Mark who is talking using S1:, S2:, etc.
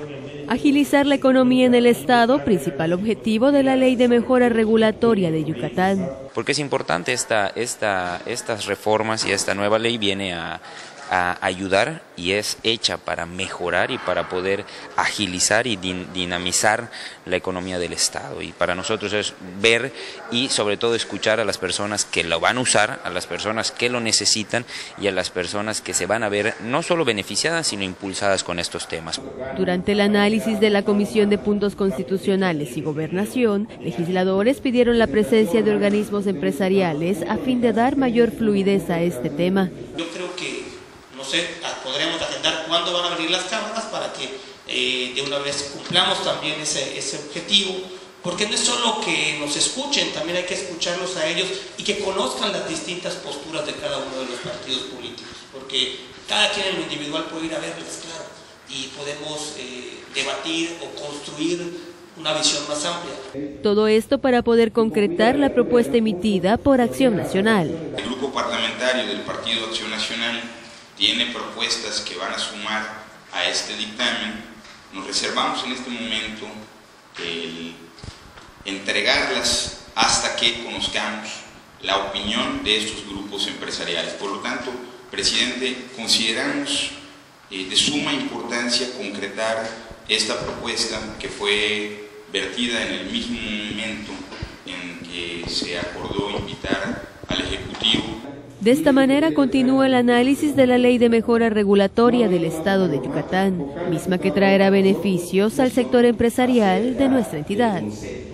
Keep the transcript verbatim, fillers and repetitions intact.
S1: Agilizar la economía en el Estado, principal objetivo de la Ley de Mejora Regulatoria de Yucatán.
S2: Porque es importante esta, esta, estas reformas y esta nueva ley viene a, a ayudar y es hecha para mejorar y para poder agilizar y din, dinamizar la economía del Estado. Y para nosotros es ver y sobre todo escuchar a las personas que lo van a usar, a las personas que lo necesitan y a las personas que se van a ver no solo beneficiadas, sino impulsadas con estos temas.
S1: Durante el análisis de la Comisión de Puntos Constitucionales y Gobernación, legisladores pidieron la presencia de organismos empresariales a fin de dar mayor fluidez a este tema.
S3: Yo creo que, no sé, podremos agendar cuándo van a abrir las cámaras para que eh, de una vez cumplamos también ese, ese objetivo, porque no es solo que nos escuchen, también hay que escucharlos a ellos y que conozcan las distintas posturas de cada uno de los partidos políticos, porque cada quien en lo individual puede ir a verlas, claro, y podemos eh, debatir o construir una visión más amplia.
S1: Todo esto para poder concretar la propuesta emitida por Acción Nacional.
S4: El grupo parlamentario del Partido Acción Nacional tiene propuestas que van a sumar a este dictamen. Nos reservamos en este momento el entregarlas hasta que conozcamos la opinión de estos grupos empresariales. Por lo tanto, presidente, consideramos eh, de suma importancia concretar esta propuesta que fue vertida en el mismo momento en que se acordó invitar al Ejecutivo.
S1: De esta manera continúa el análisis de la Ley de Mejora Regulatoria del Estado de Yucatán, misma que traerá beneficios al sector empresarial de nuestra entidad.